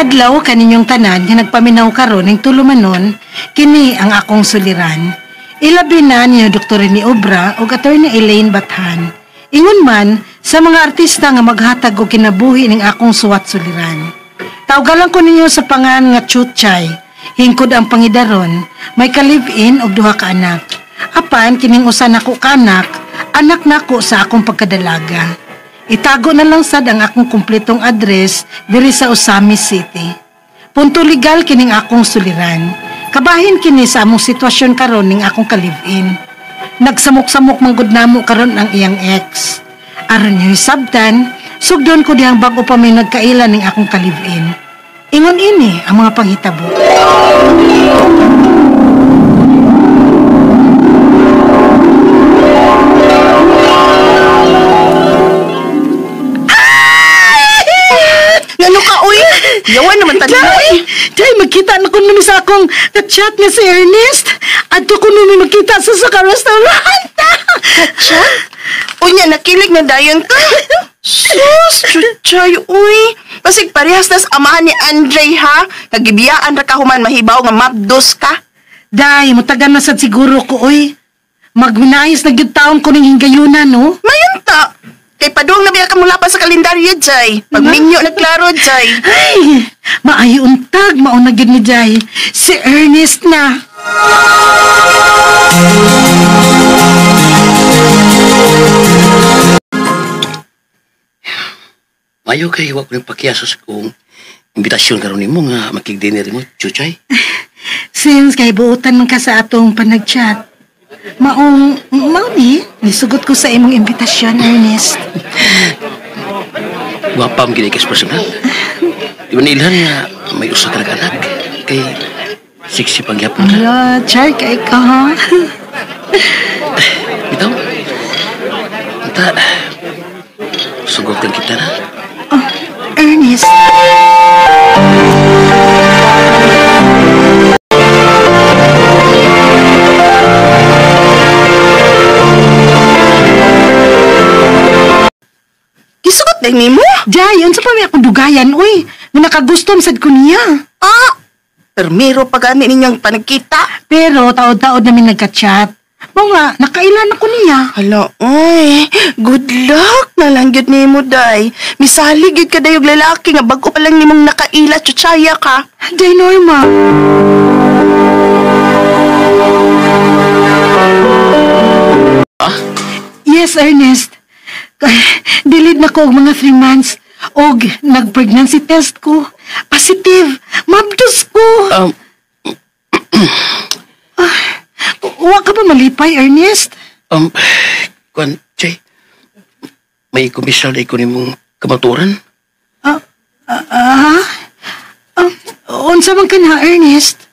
adlaw kaninyong tanan nga nagpaminaw karon ning tulumanon, kini ang akong suliran. Ilabi na ni Dr. ni Obra o Attorney Elaine Bathan. Ingon man sa mga artista nga maghatag og kinabuhi ning akong suwat suliran. Tawgalan ko ninyo sa pangan nga Chuchay. Hingkod ang pangidaron, may ka-live-in og duha ka anak. Apan kining usa nako ka anak nako sa akong pagkadalaga. Itago na lang sad ang akong kumpletong address diri sa Osami City. Punto legal kining akong suliran. Kabahin kini sa among sitwasyon karon ning akong ka-live-in. Nagsamok-samok manggod namo karon ang iyang ex. Aron niyo sabtan, sugdon ko dihang bag-o pa may nagkaila ning akong ka-live-in. Ingon ini ang mga panghitabo. Ngano ka, uy? Yawan naman tayo. Day, magkita na ko numi sa akong ka-chat nga si Ernest. Adto ko numi magkita sa ka-restaurant. Ka-chat? Unya, nakilig na dayon ka. Sus, chuchay, uy. Pasig parehas nas amahan ni Andre, ha? Nagibiyaan ra ka human mahibaw nga mapdos ka. Day, mutagan na sad siguro ko, uy. Magminayos na gyud taon ko ning hinggayunan, no? Mayon ta. Kay paduang nabiya ka mula pa sa kalendaryo, Jay. Pagminyo na klaro, Jay. Ay, maayo untag, mauna gyud ni Jay. Si Ernest na. Mayo kay wa ko pakiasa sa kong imbitasyon karon nimo nga makig-dinner mo, Chuchay. Since kay buutan man ka sa atong panag-chat, mauni, nisugot ko sa imong imbitasyon, Ernest. Wapam gini kas personal. Di ba nilhan nga may usa ka anak kay sexy pangyapon ka. Ala, char kay ka, ha? Bitaw. Anta, sugotan kita na. Oh, Ernest. Gisugot na ni mo? Jay, unsa pa may akong dugayan, uy. Nga nakagustom sad ko niya. Ah! Permiro pa gani ninyong panagkita. Pero taod-taod namin nagka-chat. Mga, nakailan ako niya. Hala, uy. Good luck na lang yun ni mo, day. Misalig yun ka dayog lalaki nga bago pa lang nimong nakaila, chuchaya ka. Jay, Norma. Ah? Yes, Ernest. Dilid na ko og mga 3 months. Og nag-pregnancy test ko. Positive. Mabdos ko. Wa ka ba malipay, Ernest? Kwan, Chay. May komisal na ko nimong kamaturan. Unsa man ka na, Ernest?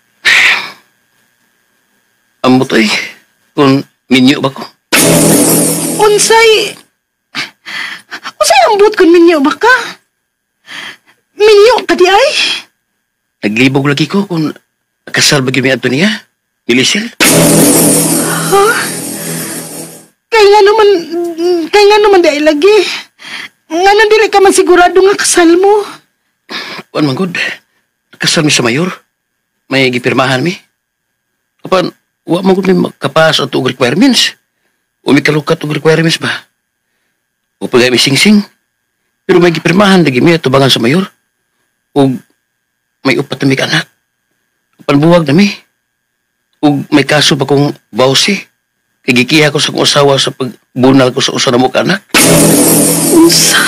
Amutay, kung minyo ba ko? Unsay ambot kun minyo ba ka? Minyo ka di ay? Naglibog lagi ko kung kasal ba gimi ato niya? Milisel? Ha? Kaya nga naman dahil lagi. Nga nandili ka man sigurado nga kasal mo. Kuan man good. Kasal mi sa mayor. May gipirmahan mi. Kapan, wa man good mi makapas at og requirements. O may kalukat og requirements ba? O pagay mi sing-sing. Pero may gipirmahan lagi mi atubangan sa mayor. O may upat na mi anak. Kapan buwag na mi. O may kaso pa kong bawsi. Kagikiha ko sa kong asawa sa pagbunal ko sa usa na mo ka anak. Unsa?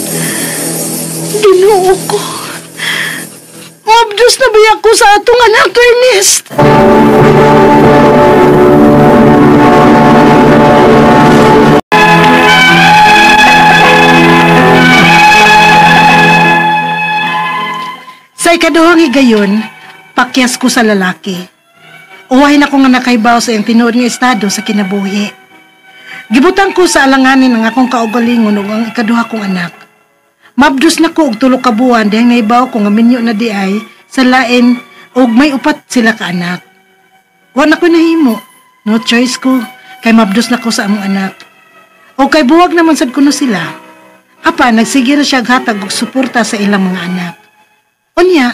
Ginoo ko. Mabdos na biya ko sa atong anak, Ernest. Sa ikaduhang higayon, pakyas ko sa lalaki. Uwahin ako nga nakaibaw sa iyang tinuod nga estado sa kinabuhi. Gibutang ko sa alanganin ang akong kaugalingon ug ang ikaduha kong anak. Mabdos na ko og 3 ka buwan dahil naibaw ko nga minyo na di ay sa lain ug may upat sila ka anak. Wa na ko nahimo. No choice ko kay mabdos na ko sa among anak. O kay buwag naman sad kuno sila. Apa, nagsige ra siya hatag og suporta sa ilang mga anak. Unya,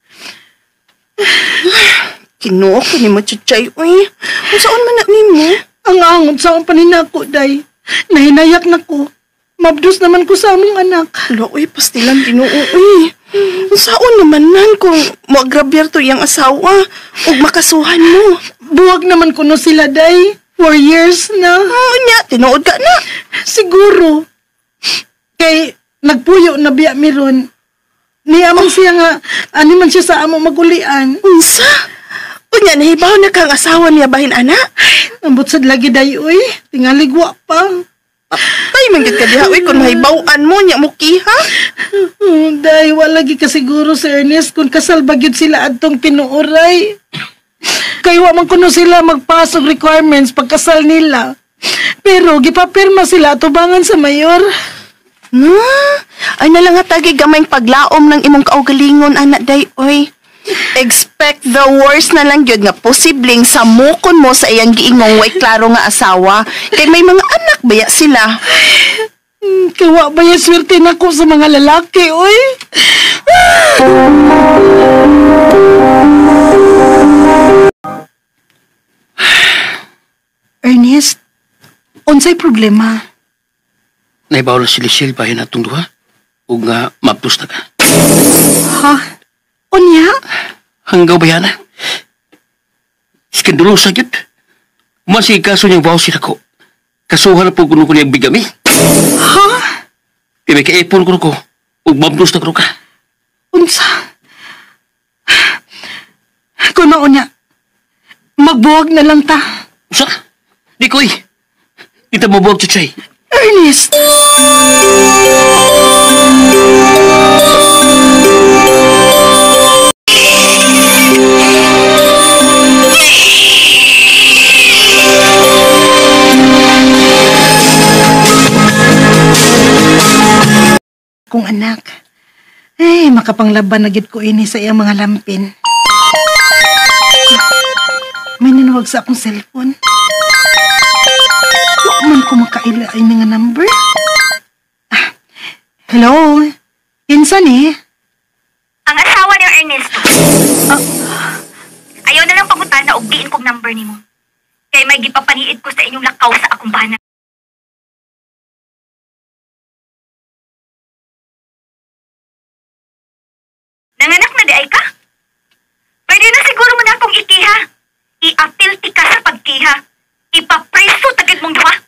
Kinuo ko ni mo, Chuchay, uy. Kung saan man na nimo? ang angon sa akong paninako, day. Nahinayak na ko. Mabdos naman ko sa among anak. Hala, uy, pastilan Ginoo, uy. Kung saan naman nan kung mag-grabyar to yung asawa o makasuhan mo? Buwag naman ko no sila, day. 4 years na. Nya, tinuod ka na. Siguro. Kay nagpuyo na biya miron. Niyaman siya nga, ani man siya sa amo magulian. Unsa? Unya, nahibaw na kang asawa niya bahin, ana? Ambot sad lagi, day, uy. Tingaligwa pa. Ay, manggit ka diha, uy, kung mahibawaan mo, niya mo kiha. Day, wala lagi ka siguro si Ernest kung kasal bagyod sila adtong pinuoray. Kay wa man kuno sila magpasok requirements pagkasal nila. Pero gipapirma sila atubangan sa mayor. Ay nalang nga tagi gamayng paglaom ng imong kaugalingon, anak day, oy. Expect the worst na lang yun nga posibleng samukon mo sa iyang giingong way klaro nga asawa. Kay may mga anak baya sila. Kawa ba yung swerte na ko sa mga lalaki, oy? Ernest, unsay problema? Naibaw na si Lisil bahin atong duha. O nga mapdos na ka. Ha? Unya? Hanggaw ba yan? Skandulosa yun. Umasi kaso niyang vowsy ako. Kasuhan na po kuno ko niyang bigami. Ha? Kaya may kaipon ko ko. Ug mabdos na ka. Unsa? Kuno unya, magbuwag na lang ta. Usa? Di ko eh. Di ta mabuwag, Chuchay. Ernest! Kung anak, makapanglaban na gid ko ini sa iyang mga lampin. May ninawag sa akong cellphone. Wa man ko makaila ay nga number. Hello? Kinsa ni? Ang asawa ni Ernesto. Ayaw na lang pangutan na ugdiin kong number nimo. Kay may gipapaniid ko sa inyong lakaw sa akong bana. Nanganak na di ay ka? Pwede na siguro mo na akong ikiha. I-apilti ka sa pagkiha. Ipapreso tagid mong duha.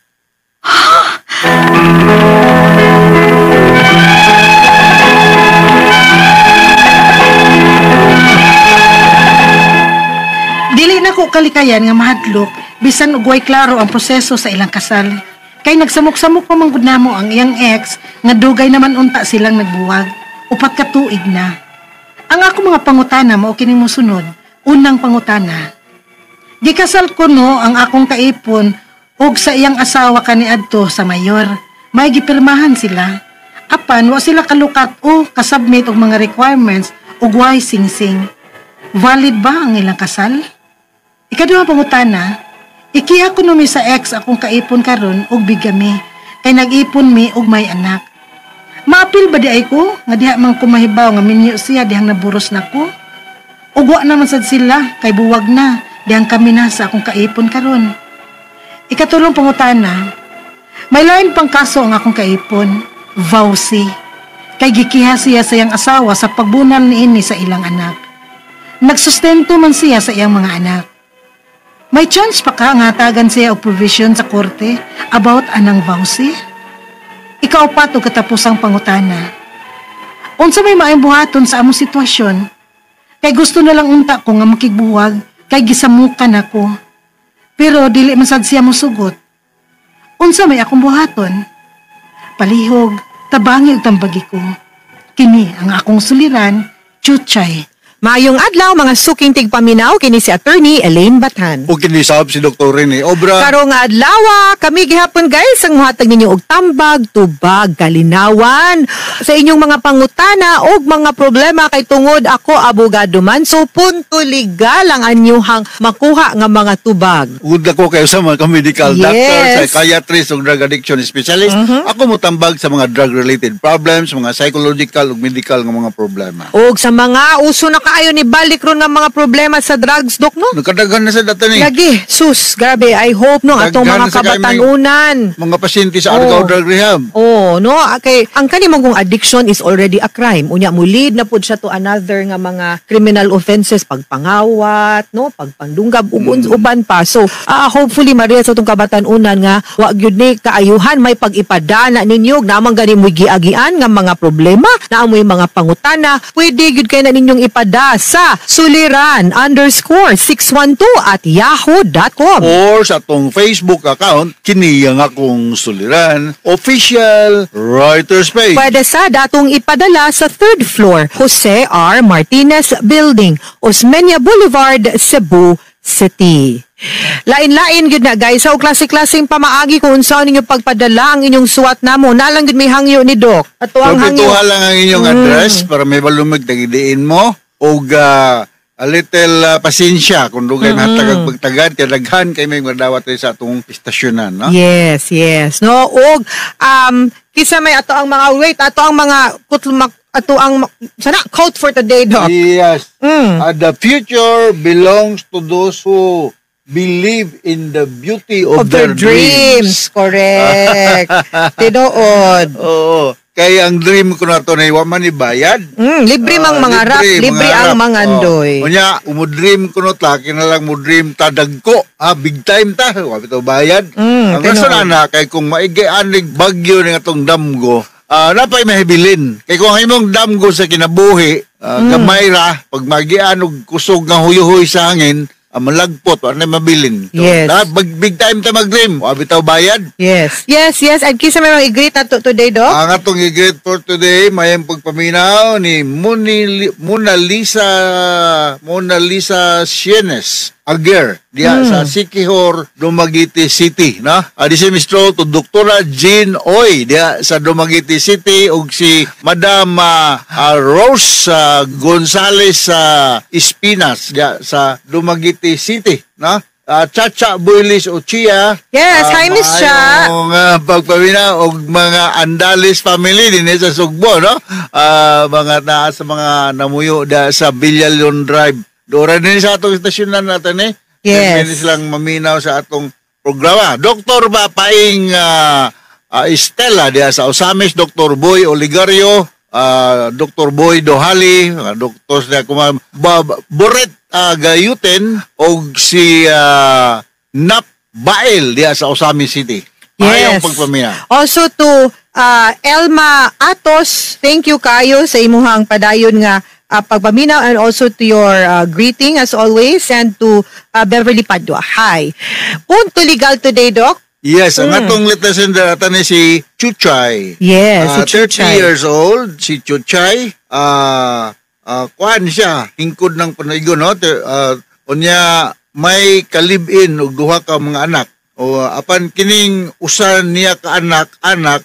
Dili na ko kalikayan nga mahadlok bisan ugway klaro ang proseso sa ilang kasal. Kay nagsamok-samok pa man gud namo ang iyang ex nga dugay naman unta silang nagbuwag. Upat ka tuig na. Ang ako mga pangutana mao kining mosunod. Unang pangutana. Gikasal ko no ang akong kaipon ug sa iyang asawa kaniadto sa mayor. May gipirmahan sila. Apan wa sila kalukat o kasubmit og mga requirements ug way singsing. Valid ba ang ilang kasal? Ikaduhang pangutana. Ikiha ko no mi sa ex akong kaipon karon og bigami. Kay nag-ipon mi og may anak. Maapil ba di ay ko nga diha man ko mahibaw nga minyo siya dihang naburos na ko? Ugwa naman sad sila kay buwag na dihang kami na sa akong kaipon karon. Ikatulong pangutana, may lain pang kaso ang akong kaipon, vowsy. Kay gikiha siya sa iyang asawa sa pagbunal niini sa ilang anak. Nagsustento man siya sa iyang mga anak. May chance pa ka nga tagan siya og provision sa korte about anang vowsy? Ikaapat o katapusang pangutana. Unsa may maayong buhaton sa among sitwasyon? Kay gusto na lang unta ko nga makigbuwag, kay gisamukan ako. Pero dili man sad siya mosugot. Unsa may akong buhaton? Palihog, tabangi ug tambagi ko. Kini ang akong suliran, Chuchay. Mayong adlaw mga suking tigpaminaw kini si Attorney Elaine Bathan. O kinisab si Dr. Rene Obra. Karong adlaw kami gihapon guys ang muhatag ninyo og tambag, tubag, kalinawan sa inyong mga pangutana og mga problema kay tungod ako abogado man so punto legal ang anyuhang makuha nga mga tubag. Ugod ako kayo sa mga medical Yes. doctor, psychiatrist o drug addiction specialist. Ako mo tambag sa mga drug-related problems, mga psychological o medical nga mga problema. Og sa mga uso na kaayo ni balik ron nga mga problema sa drugs dok no? Nagkadaghan na sa data ni. Lagi, sus, grabe. I hope no atong Daghan mga na sa kabatanunan. Mga pasyente sa Argao Drug Rehab. Oh, no, kay ang kanimong kung addiction is already a crime. Unya mo lead na pud siya to another nga mga criminal offenses, pagpangawat, no, pagpandunggab ug uban pa. So, hopefully Maria sa tong kabatanunan nga wa gyud ni kaayuhan may pag-ipadana ninyo namang gani mo giagian nga mga problema, na amoy mga pangutana, pwede gyud kay na ninyong ipada sa suliran_612@yahoo.com. Or sa atong Facebook account, kini ang akong suliran, official writer's page. Pwede sa datong ipadala sa 3rd floor, Jose R. Martinez Building, Osmeña Boulevard, Cebu City. Lain-lain gud na guys, sa klase-klaseng pamaagi kung unsa ninyo pagpadala ang inyong suwat namo. Nalang gud may hangyo ni Doc. Ato ang hangyo. Pagpituha lang ang inyong address para may balumig tagidiin mo o a little pasensya kung dugay matagag pagtagad kay daghan kay may madawat sa atong istasyonan, no? Yes. No, og kisa may ato ang mga ato ang mga sana quote for today, Doc. Yes. The future belongs to those who believe in the beauty of their dreams. Correct. Tinuod. Oo. Kaya ang dream ko na ito na wa man ibayad. Libre mang mga rap, libre ang mga andoy. Unya, umudream ko no ta, kinalang mo dream ta dagko. Big time ta. Wa bitaw bayad. Ang tinuod. rason na kay kung maigayanig bagyo ning atong damgo, napay mahibilin. Kay kung ang imong damgo sa kinabuhi, gamay ra, pag magian og kusog nga huyuhoy sa hangin, malagpot, wala na mabilin. So, Yes. big time ta mag-dream. Wa bitaw bayad. Yes. And kisa may mga i-greet ato today, Doc? Ang atong i-greet for today, mayang pagpaminaw ni Mona Lisa Sienes Aguer diya sa Siquijor, Dumaguete City, no? Di si Mistro to Doktora Jean Oy diya sa Dumaguete City ug si Madam Rose Gonzales Espinas diya sa Dumaguete City, no? Chacha Builis Uchia. Yes, hi Miss Cha. Pagpamina og mga Andalis family din sa Sugbo, no? Mga naa sa mga namuyo da sa Villalon Drive. Dora din sa atong istasyonan natin eh. Yes. Pwede silang maminaw sa atong programa. Dr. Bapaing Estela diya sa Osamis, Dr. Boy Oligario, Dr. Boy Dohali, mga doktor na Boret Gayuten o si Nap Bael diya sa Osamis City. Mayong pagpamina. Also to Elma Atos, thank you kayo sa imuhang padayon nga pagpaminaw, and also to your greeting as always, and to Beverly Padua. Hi. Punto legal today, Doc. Yes, ang atong latest sender ata ni si Chuchay. Yes, si 30 Chuchay. years old, si Chuchay. Kuan siya, hingkod ng panagon, no? Unya, may kalibin og duha ka mga anak. O apan kining usan niya ka anak,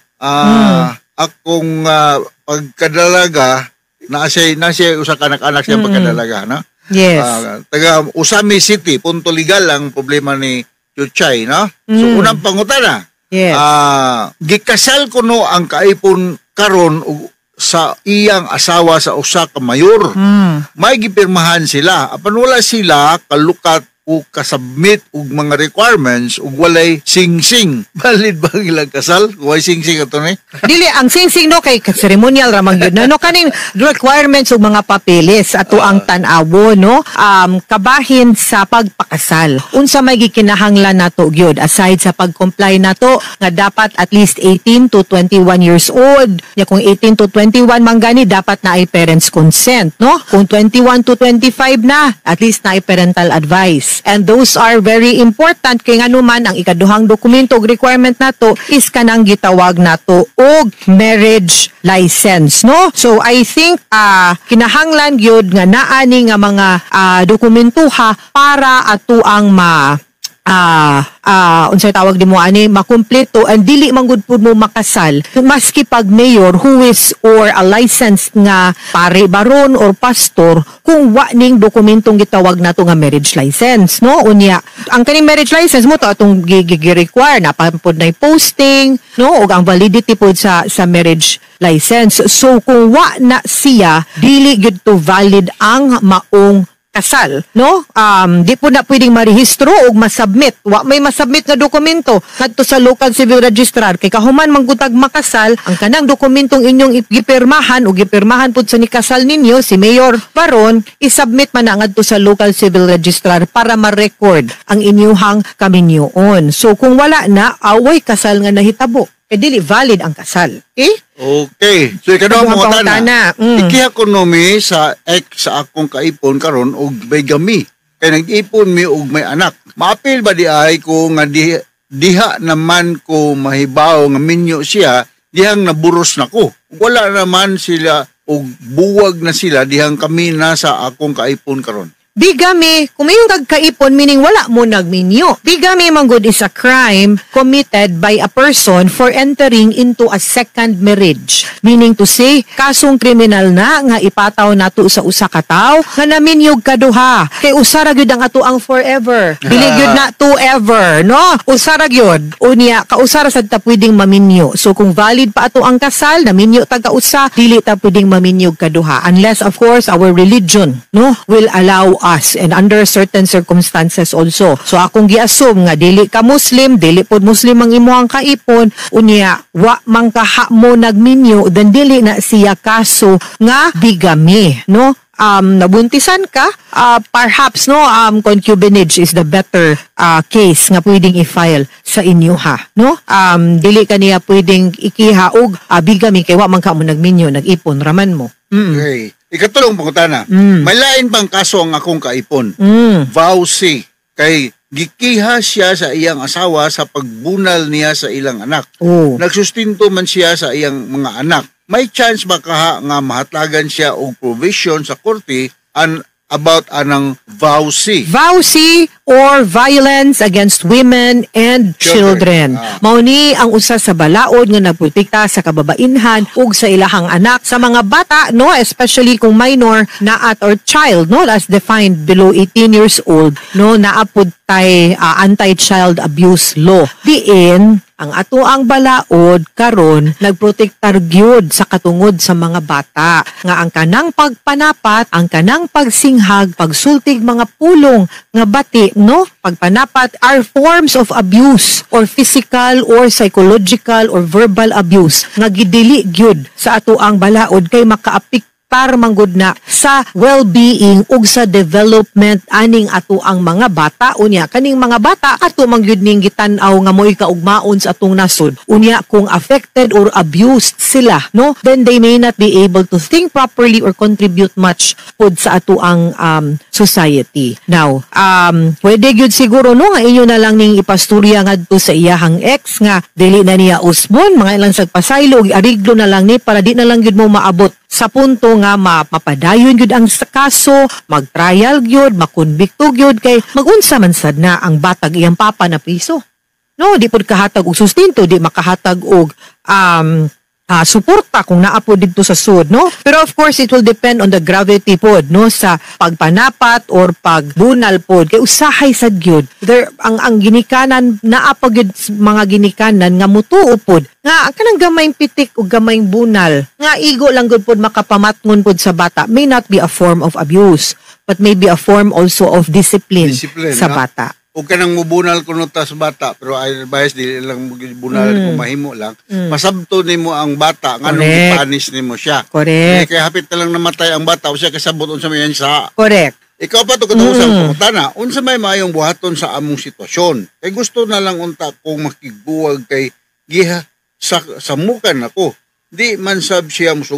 akong pagkadalaga, na siya usa ka anak siya pagkadalaga, no? Yes. Taga Usami City, punto legal ang problema ni Chuchay, no? So unang pangutana. Yes. Gikasal ko no ang kaipon karon sa iyang asawa sa usa ka mayor. May gipirmahan sila. Apan wala sila kalukat o kasubmit og mga requirements ug walay sing-sing. Valid ba ang ilang kasal? Walay sing-sing ato ni? Dili ang sing-sing no kay ceremonial ra man gyud na no kaning requirements ug mga papeles ato ang tan-awo no kabahin sa pagpakasal. Unsa may gikinahanglan nato gyud aside sa pag-comply nato nga dapat at least 18 to 21 years old. Ya kung 18 to 21 man gani dapat na ay parents consent no. Kung 21 to 25 na at least na ay parental advice. documents. And those are very important kay nganuman ang ikaduhang dokumento ug requirement nato is kanang gitawag nato og marriage license, no? So I think kinahanglan gyud nga naani nga mga dokumentuha para ato ang unsay tawag di mo ani makumpleto and dili man gud pud mo makasal maski pag mayor who is or a licensed nga pare baron or pastor kung wa ning dokumentong gitawag nato nga marriage license, no? Unya ang kaning marriage license mo to atong gi-require na pud na posting, no, ug ang validity pud sa marriage license. So kung wa na siya dili gyud to valid ang maong kasal, no? Di po na pwedeng marehistro o masubmit. Wa may masubmit nga dokumento kadto sa local civil registrar kay kahuman manggutag makasal ang kanang dokumentong inyong gipirmahan o gipirmahan pud sa nikasal ninyo si Mayor Baron isubmit man na ngadto sa local civil registrar para ma-record ang inyuhang kaminyoon. So kung wala na away kasal nga nahitabo dili valid ang kasal. Okay? Okay. So ikaduha mo tana. Mm. Ikiha ko no mi sa sa akong kaipon karon og bigami. Kay nag-ipon mi og may anak. Maapil ba di ay ko nga diha naman ko mahibaw nga minyo siya dihang naburos nako. Wala naman sila og buwag na sila dihang kami na sa akong kaipon karon. Bigami, kung mayong kagkaipon, meaning wala mo nagminyo. Bigami manggod is a crime committed by a person for entering into a second marriage. Meaning to say, kasong kriminal na nga ipataw nato sa usa ka tawo nga naminyog kaduha. Kay usara gyud ang ato ang forever. Dili gyud na to ever, no? Usara gyud. Unya kausara sad ta pwedeng maminyo. So kung valid pa ato ang kasal, naminyo taga usa, dili ta pwedeng maminyog kaduha unless of course our religion, no, will allow us and under certain circumstances also. So akong gi-assume nga dili ka Muslim, dili pod Muslim ang imuhang kaipon, unya wa man kaha mo nagminyo, then dili na siya kaso nga bigami, no? Nabuntisan ka, perhaps no concubinage is the better case nga pwedeng i-file sa inyo ha, no? Dili kaniya pwedeng ikiha og bigami kay wa man ka mo nagminyo, nag-ipon raman mo. Okay. Ikatulong pangutana. May lain pang kaso ang akong kaipon. Vowsy. Kay gikiha siya sa iyang asawa sa pagbunal niya sa ilang anak. Nagsustinto man siya sa iyang mga anak. May chance ba kaha nga mahatlagan siya og provision sa korte about anang vowsy? Vowsy or violence against women and children. Mao ni ang usa sa balaod nga nagprotekta sa kababainhan ug sa ilahang anak sa mga bata, no, especially kung minor na at or child, no, as defined below 18 years old, no, naapod tay anti-child abuse law. Diin ang ato ang balaod karon nagprotektar gyud sa katungod sa mga bata nga ang kanang pagpanapat, ang kanang pagsinghag, pagsultig mga pulong nga bati, no, pagpanapat are forms of abuse or physical or psychological or verbal abuse nga gidili gyud sa ato ang balaod kay makaapektar manggod na sa well-being ug sa development aning ato ang mga bata. Unya kaning mga bata ato mangyud ning gitan-aw nga mo'y kaugmaon sa atong nasod. Unya kung affected or abused sila, no, then they may not be able to think properly or contribute much pod sa ato ang society. Now, pwede gyud siguro no nga inyo na lang ning ipasturya ngadto sa iyahang ex nga dili na niya usbon, mga ilang sagpasaylo ug ariglo na lang ni para di na lang gyud mo maabot sa punto nga mapadayon gyud ang kaso, mag-trial gyud, makonbikto gyud kay magunsa man sad na ang batag iyang papa na piso. No, di pod kahatag og sustinto, di makahatag og suporta kung naapod dito sa sud, no? Pero of course it will depend on the gravity pod, no, sa pagpanapat or pagbunal pod kay usahay sad gyud there ang ginikanan naapa gyud mga ginikanan nga mutuo pod nga kanang gamayng pitik o gamayng bunal nga igo lang gud pod makapamatngon pod sa bata may not be a form of abuse but maybe a form also of discipline sa no? Bata. O kanang mubunal kuno ta sa bata pero ay bias dili lang bunal kung mahimo lang masabto nimo ang bata nganong ipanis nimo siya. Correct. Kaya hapit na lang namatay ang bata o siya kasabot unsa may sa. Correct. Ikaw pa to katausang pangutana unsa may maayong buhaton sa among sitwasyon. Kay gusto na lang unta kong makigbuwag kay giha sa mukan ako. Di man sab siya musugot.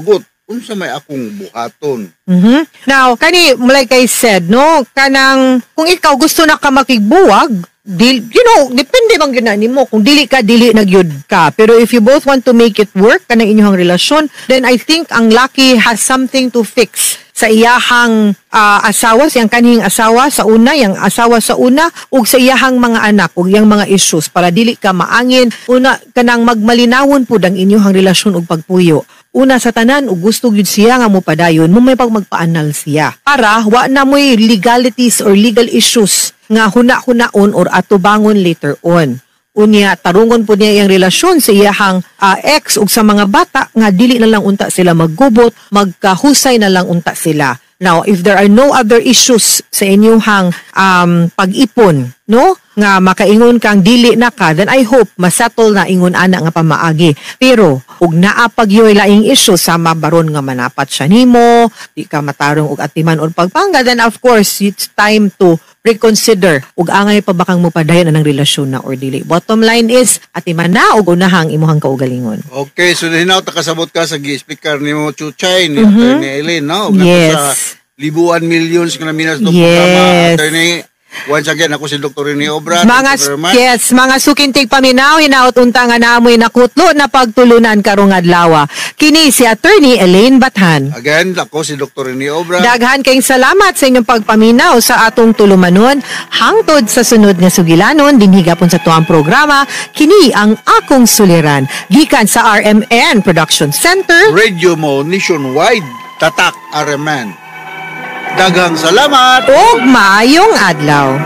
unsa may akong buhaton. Now, like I said, no, kanang, kung ikaw gusto na ka makigbuwag, depende bang ginani mo. Kung dili ka, dili nagyud ka. Pero if you both want to make it work, kanang inyong relasyon, then I think ang Lucky has something to fix sa iyahang asawa, siyang kanhing asawa sa una, yung asawa sa una, ug sa iyahang mga anak, ug yung mga issues, para dili ka maangin, una, kanang magmalinawon po ang inyong relasyon ug pagpuyo. Una sa tanan, ug gusto gyud siya nga mo padayon, mo may magpaanal siya. Para, wa na mo'y legalities or legal issues nga huna-hunaon or atubangon later on. Unya, tarungon po niya yung relasyon sa iyahang ex ug sa mga bata nga dili na lang unta sila maggubot, magkahusay na lang unta sila. Now, if there are no other issues sa inyong pag-ipon, no, nga makaingon kang dili na ka, then I hope masettle na ingon ana nga pamaagi. Pero ug naa pag yoy laing issue sama baron nga manapat siya nimo, di ka matarong og atiman or pagpangga, then of course it's time to reconsider ug angay pa bakang mo padayon anang relasyon na or dili. Bottom line is atiman na ug unahang imuhang kaugalingon. Okay, so hinaw ta kasabot ka sa gi-speaker nimo Chuchay ni Attorney Eileen, no? Yes. Sa libuan millions nga minas do Yes. programa. Attorney, once again, ako si Dr. Rene Obra. Mga sukintig paminaw, hinaot unta nga naamoy nakutlo na pagtulunan karong adlaw. Kini si Attorney Elaine Bathan. Again, ako si Dr. Rene Obra. Daghan kayong salamat sa inyong pagpaminaw sa atong tulumanon. Hangtod sa sunod nga sugilanon, dinhigapon sa tuang programa, kini ang akong suliran. Gikan sa RMN Production Center. Radio mo nationwide, tatak RMN. Daghang salamat. Ug maayong adlaw.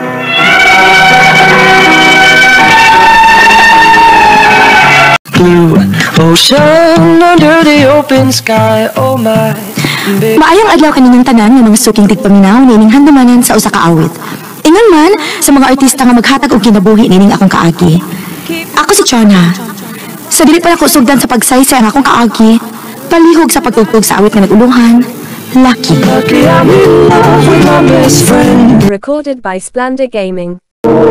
Blue ocean under the open sky, oh my baby. Maayong adlaw kaninyong tanan nga mga suking tigpaminaw nining handumanan sa usa ka awit. Ingon man sa mga artista nga maghatag og kinabuhi nining akong kaagi. Ako si Chona. Sa dili pa ako sugdan sa pagsaysay ang akong kaagi, palihog sa pagtugtog sa awit nga naguluhan. Lucky. Lucky I'm in love with my best friend. Recorded by Splendor Gaming.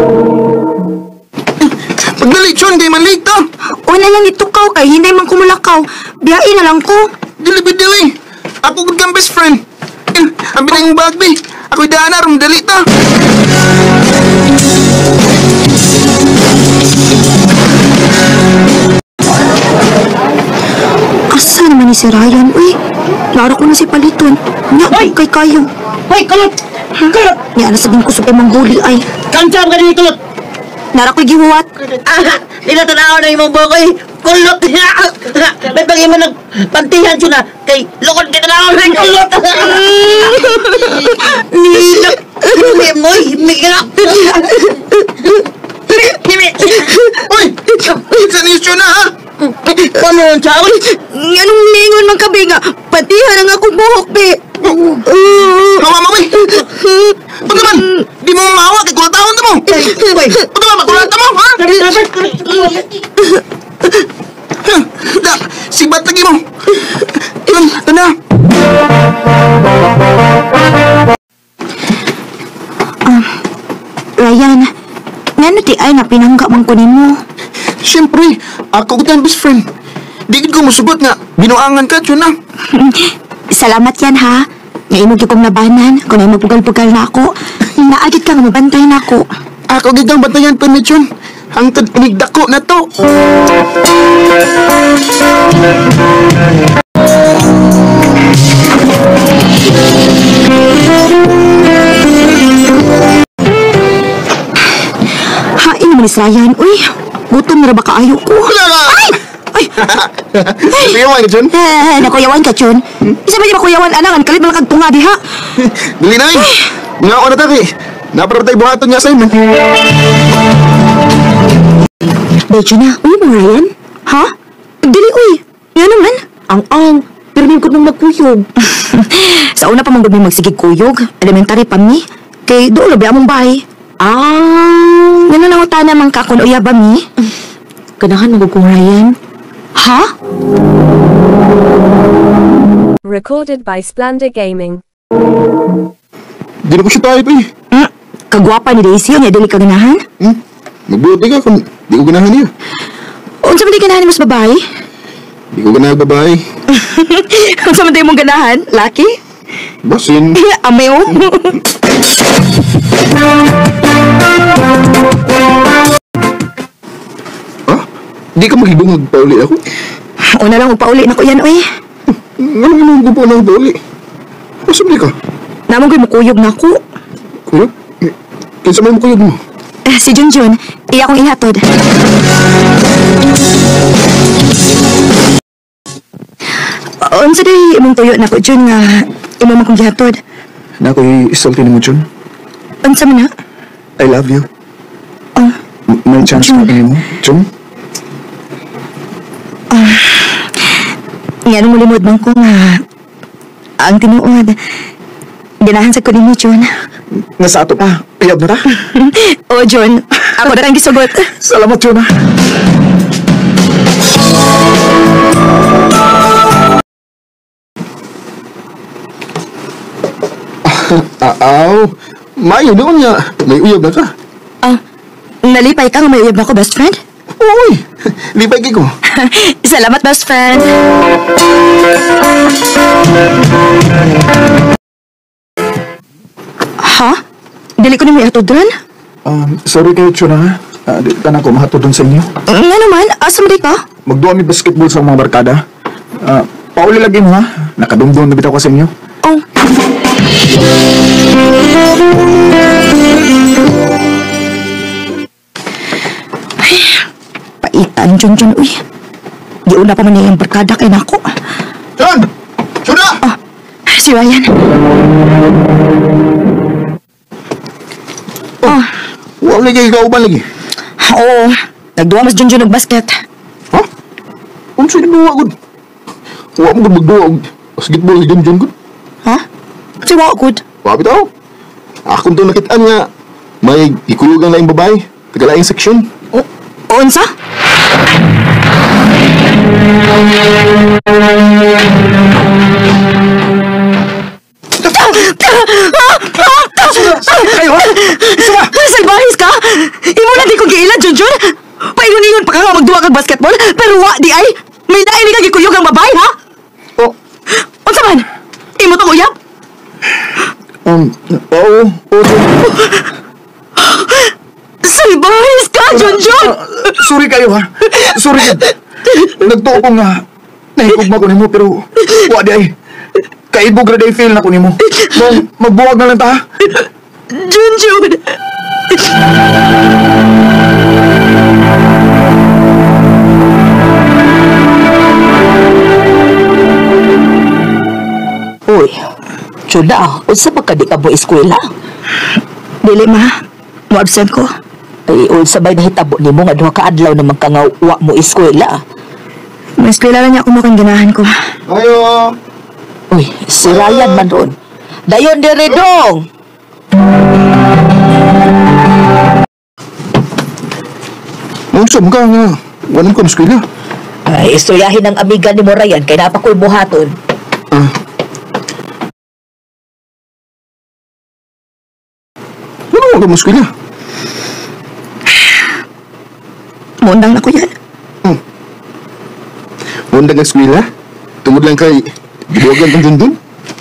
Pagdali, Chon, kay manlig to. Una lang itukaw kay hinday man kumulakaw. Biyain na lang ko. Dili bitaw eh. Ako gud kang best friend. Ang binang bagbi. Ako'y daanar, dali to. Asa naman ni si Ryan? Uy, laro ko na si Paliton. Nga, kay kayo. Hoy, kulot! Kulot! Nga, nasabihin ko sa manghuli ay. Kansam ka din, kulot! Nara ko'y gihuwat. Tinatanaw na yung mga boy. Kulot! May pag-ima nagpantihan siya na. Kay lukod tinatanaw na yung kulot! Nilak! Himim mo! Himigak! Uy! Isa ni Chon na ha? Ano yung chawin? Anong lingon man kabi nga? Patihan ang akong buhok, be. Hawa mo, uy! Ba't naman? Di mo mahawa kay kulatahon na mo! Uy! Ba't naman makulata mo, ha? Da, sibat lagi mo! Yun, ito na! Ryan, ngano ti ay na pinangga man kunin mo? Siyempre, ako ko best friend. Di ko musugot nga, binuangan ka, Chon na. Salamat yan, ha? Ngayon mo kong nabanan, kung ay mapugal-pugal na ako, naagit ka nga mabantay na ako. Ako gitang bantayan pa ni Chon. Hangtod inigdako na to. Hain naman ni Ryan, uy. Gutom na ba kaayo ko? Wala ka! Ay! Kuyawan ka, Chon? Nakuyawan ka, Chon? Isa ba di makuyawan, anangan? Kalit malakag tunga, diha? Dili na eh! Nga ako na taki. Naparapatay buhaton niya sa iman. Becho na, uy mo, Ryan? Ha? Dili, uy. Yan naman. Ang. Pero may ko nung magkuyog. Sa una pa mong gabi magsigig kuyog. Elementary pa mi. Kay doon labi among bahay. Nananangota naman ka kung uya ba mi? Ganahan mo kong Ryan. Ha? Recorded by Splendor Gaming. Di na ko siya tayo pa eh. Kagwapa ni Daisy yun, dili ka ganahan? Magbuti ka kung di ko ganahan niya. Unsa ba di ganahan ni mas babae? Di ko ganang babae. Ang samantay mong ganahan, Lucky? Basin. Ameo. Ha? Di ka maghibong magpauli ako? Una lang upauli na ko yan, oy. Anong imong gupo na pauli? Masabli ka? Namang ko'y mukuyog na ako. Kuyog? Kinsa may mukuyog mo? Si Junjun, iya akong ihatod. Unsa day imong tuyo na ko, Jun, nga imo man kong gihatod? Na ako'y isulti ni mo, Jun. Unsa man na? I love you. Oh, May chance Jun. ka mo, Jun? nga nung mulimod man ko nga ang tinuod. Ganahan sa ko ni mo, Jun. Nga sa ato pa, payab na ta. Oh, Jun, ako na kang gisugot. Salamat, Jun, ha. Aw, mayo doon nga. May uyab na ka. Nalipay ka nga may uyab ako, best friend? Uy, lipay ko. Salamat, best friend. Ha? Dili ko ni mo ihatod ron? Sorry kayo, Jun, ha. Di ka na ako mahatod doon sa inyo. Nga naman, asa mo di ka? Magduwa mi basketball sa mga barkada. Pauli lagi mo, ha. Nakadumdum na bitaw ko sa inyo. Oh. Ay, paitan, Junjun, uy. Di una pa man niya yung barkada kay nako. Jun! Jun na! Si Ryan. Huwag lagi kauban lagi. Oo, nagduwa mas Junjun og basket. Ha? Kung sino duwa gud? Huwag mo gud magduwa og basketball game Jun gud. Ha? Si wa good. Wabi tao. Akong doon nakitaan nga may ikulugang laing babae. Tagalaing seksyon. Unsa? Kayo, ha? Salbahis ka? Imo na di ko giila, Junjun. Paingon-ingon pa ka nga magduwa kag basketball, pero wa di ay. May naay ni ka gikuyog ang babae, ha? Oh. Unsa man? Imo tong uyab? Oo. Salbahis ka, Junjun! Sorry kayo, ha? Sorry. Nagtuo ko nga nahikugma ko nimo pero wa di ay. Kaibog ra day feel na ko nimo. Magbuwag na lang ta, ha? Junjun! Uy, Chula, unsa pa ka di ka mo eskwela? Dili, ma. Mo-absent ko. Ay, unsa ba'y nahitabo ni mo nga duha ka adlaw naman ka nga wa mo eskwela? May eskwela lang niya ako makang ganahan ko. Ayo. Uy, si Ryan man ron. Dayon dire dong! Mausap ka nga. Walang ko na eskwela. Ay, istoryahin ang amiga ni mo Ryan kay napakoy buhaton. Ano ka mo eskwela? Mundang na ko yan. Mundang ang eskwela? Tungod lang kay gibuwagan kang Junjun?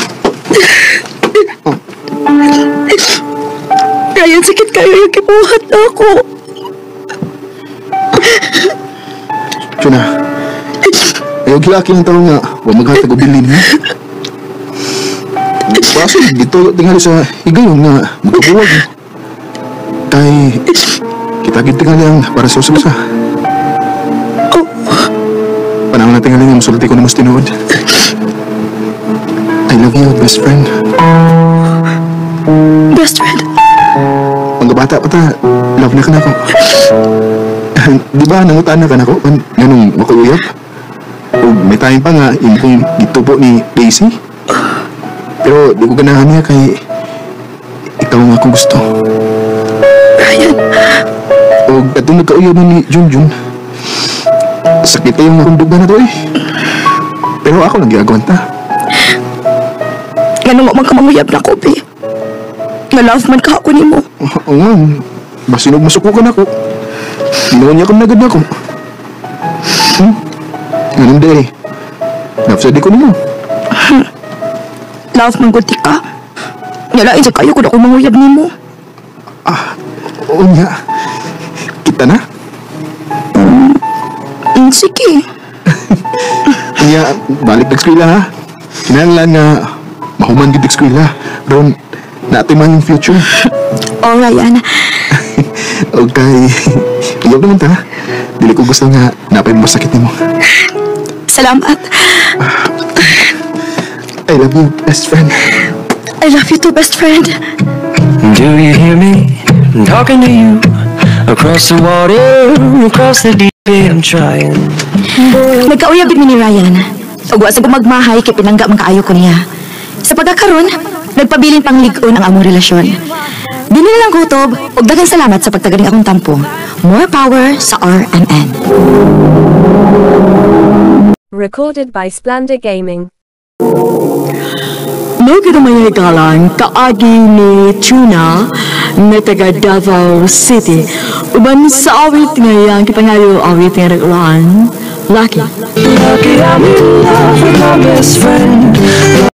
Ryan, sakit kayo yung kibuhat na ako. Chuna, ayaw gilaki ng tao nga. Huwag maghatag o bilin mo. Paso, dito tingali sa higayon nga magkabuwag. Kay, kita-gid tingali ang para sa usa-usa. Panahon na tingali nga masulti ko na mas tinuod. I love you, best friend. Best friend? Mga bata pa ta, love na ka na ako. Di ba nangutaan na ka na ako? Ganong makuyuyap? O may time pa nga, yung kong gitupo ni Daisy. Pero di ko ganahan niya kay ikaw nga akong gusto. Ryan. O katong nagkauyab mo ni Junjun, sakit na yung nakundugan na to eh. Pero ako nagyagawanta. Ganun mo magkamanguyab na ko, be. Na-love man ka ako ni mo. Oo nga, basinog masukukan ako. Ginawa niya akong nagad na ako. Ganun day, Napsadi ko nimo. Love man gud ka. Nalain sa kayo kung ako manguyab nimo. Unya. Kita na? Sige. Unya, balik na-eskwela ha. Kinahanglan nga mahuman gid eskwela. Ron, natin man yung future. Oh, Ryan. Okay. Iyog naman ta. Dili ko gusto nga napay masakit nimo. Salamat. I love you, best friend. I love you too, best friend. Do you hear me? I'm talking to you. Across the water, across the deep sea, I'm trying. Nagkauyab mi ni Ryan. Ug wa sa gumagmahay kay pinangga man kaayo ko niya. Sa pagkakaroon, nagpabilin pang lig-on ang among relasyon. Dili na lang kutob, ug daghang salamat sa pagtagaling akong tampo. More power sa RMN. Recorded by Splendor Gaming. Magandang galang kaagi ni Tuna na taga Davao City. Uban sa awit ngayon, kipangayo awit nga raglan. Lucky. Lucky I'm in love with my best friend.